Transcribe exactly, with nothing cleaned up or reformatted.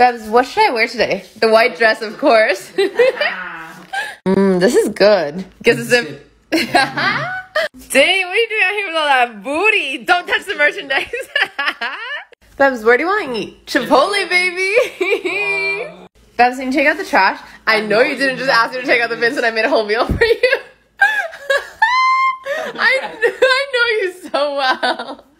Babs, what should I wear today? The white dress, of course. mm, this is good. Gives us a... Dang, what are you doing out here with all that booty? Don't touch the merchandise. Babs, where do you want to eat? Chipotle, baby. Babs, can you take out the trash? I know you didn't just ask me to take out the bins and I made a whole meal for you. I, I know you so well.